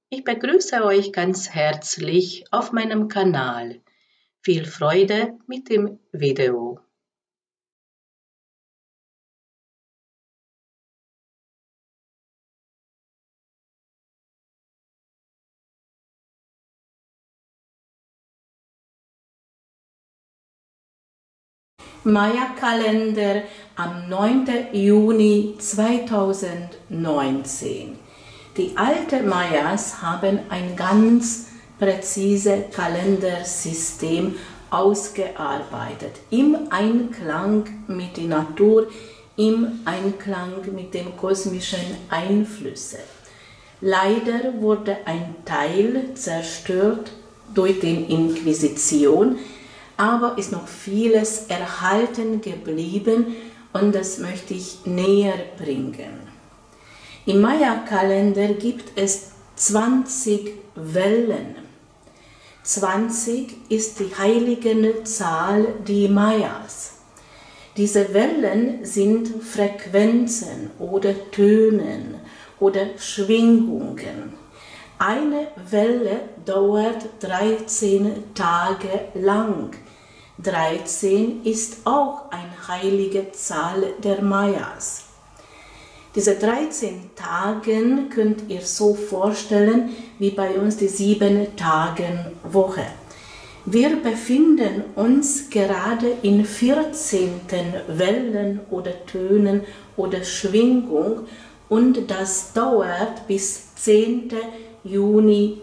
Ich begrüße euch ganz herzlich auf meinem Kanal. Viel Freude mit dem Video. Maya-Kalender am 9. Juni 2019. Die alten Mayas haben ein ganz präzises Kalendersystem ausgearbeitet, im Einklang mit der Natur, im Einklang mit den kosmischen Einflüssen. Leider wurde ein Teil zerstört durch die Inquisition, aber ist noch vieles erhalten geblieben und das möchte ich näher bringen. Im Maya-Kalender gibt es 20 Wellen. 20 ist die heilige Zahl der Mayas. Diese Wellen sind Frequenzen oder Tönen oder Schwingungen. Eine Welle dauert 13 Tage lang. 13 ist auch eine heilige Zahl der Mayas. Diese 13 Tage könnt ihr so vorstellen, wie bei uns die 7-Tage-Woche. Wir befinden uns gerade in 14. Wellen oder Tönen oder Schwingung und das dauert bis 10. Juni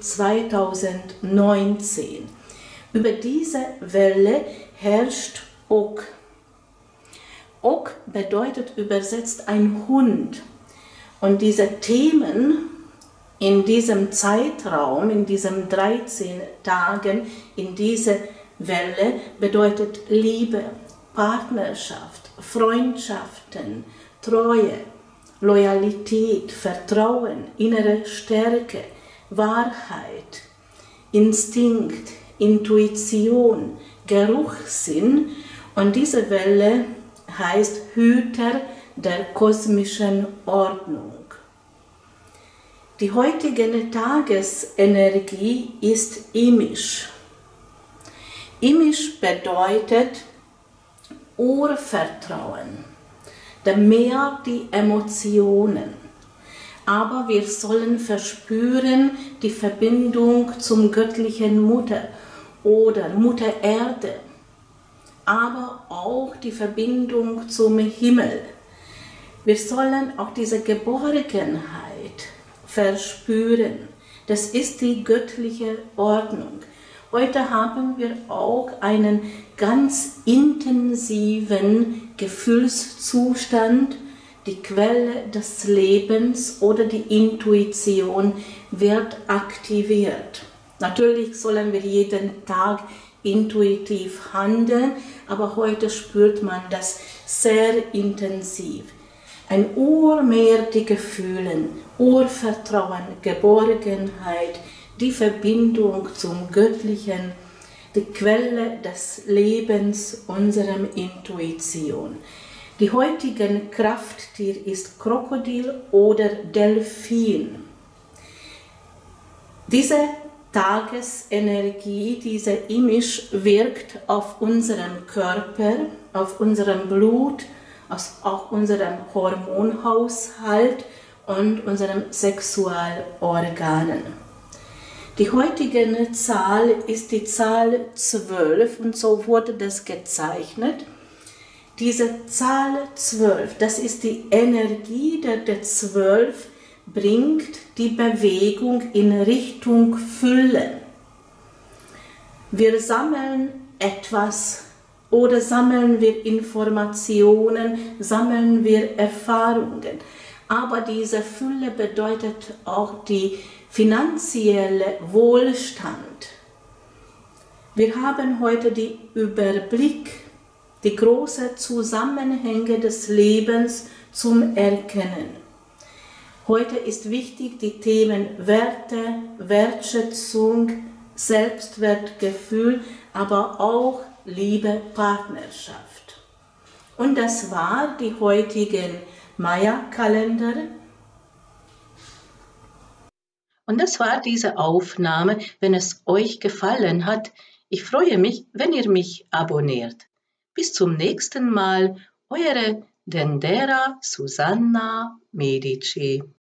2019. Über diese Welle herrscht Ok. Ok bedeutet übersetzt ein Hund. Und diese Themen in diesem Zeitraum, in diesen 13 Tagen, in dieser Welle bedeutet Liebe, Partnerschaft, Freundschaften, Treue, Loyalität, Vertrauen, innere Stärke, Wahrheit, Instinkt, Intuition, Geruchssinn und diese Welle heißt Hüter der kosmischen Ordnung. Die heutige Tagesenergie ist Imisch. Imisch bedeutet Urvertrauen, der Meer die Emotionen. Aber wir sollen verspüren die Verbindung zum göttlichen Mutter oder Mutter Erde, aber auch die Verbindung zum Himmel. Wir sollen auch diese Geborgenheit verspüren. Das ist die göttliche Ordnung. Heute haben wir auch einen ganz intensiven Gefühlszustand. Die Quelle des Lebens oder die Intuition wird aktiviert. Natürlich sollen wir jeden Tag intuitiv handeln, aber heute spürt man das sehr intensiv. Ein Urmeer die Gefühle, Urvertrauen, Geborgenheit, die Verbindung zum Göttlichen, die Quelle des Lebens, unserer Intuition. Die heutige Krafttier ist Krokodil oder Delfin. Diese Tagesenergie, diese Imisch wirkt auf unserem Körper, auf unserem Blut, auf unserem Hormonhaushalt und unseren Sexualorganen. Die heutige Zahl ist die Zahl 12 und so wurde das gezeichnet. Diese Zahl 12, das ist die Energie der 12, bringt die Bewegung in Richtung Fülle. Wir sammeln etwas oder sammeln wir Informationen, sammeln wir Erfahrungen. Aber diese Fülle bedeutet auch die finanzielle Wohlstand. Wir haben heute den Überblick, die großen Zusammenhänge des Lebens zum Erkennen. Heute ist wichtig die Themen Werte, Wertschätzung, Selbstwertgefühl, aber auch Liebe, Partnerschaft. Und das war die heutigen Maya-Kalender. Und das war diese Aufnahme. Wenn es euch gefallen hat, ich freue mich, wenn ihr mich abonniert. Bis zum nächsten Mal, eure Dendera Susanna Medici.